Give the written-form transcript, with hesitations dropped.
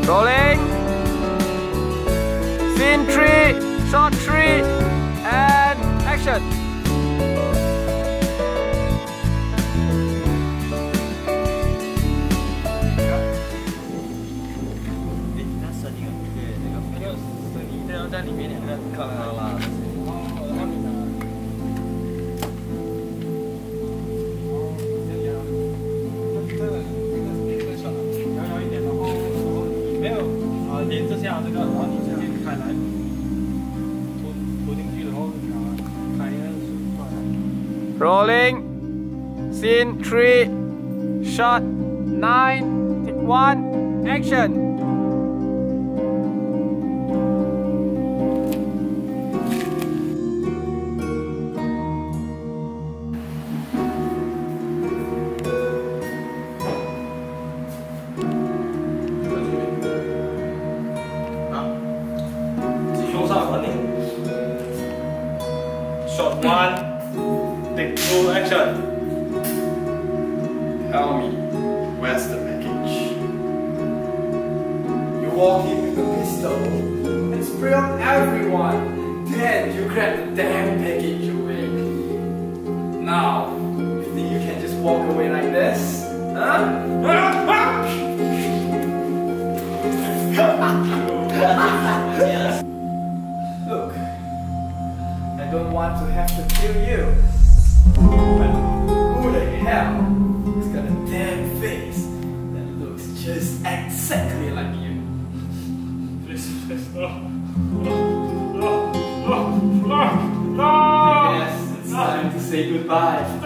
Rolling. Scene 3, shot 3, and action. Rolling. Scene 3, shot 9, take 1, action. Shot 1, take 2, action. Tell me, where's the package? You walk in with a pistol and spray on everyone. Then you grab the damn package away. Now, you think you can just walk away like this? Huh? Look, I don't want to have to kill you. But who the hell has got a damn face that looks just exactly like you? Please, no. I guess it's time to say goodbye.